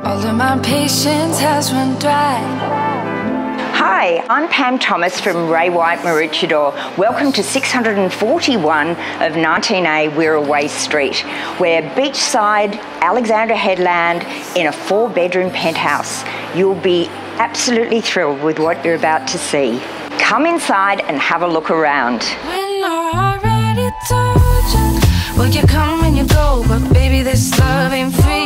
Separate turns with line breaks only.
All of my patience has run dry.
Hi, I'm Pam Thomas from Ray White Maroochydore. Welcome to 641 of 19A Wirraway Street. We're beachside, Alexandra Headland in a 4-bedroom penthouse. You'll be absolutely thrilled with what you're about to see. Come inside and have a look around.
When I already told you, well, you come and you go, but baby, this love ain't free.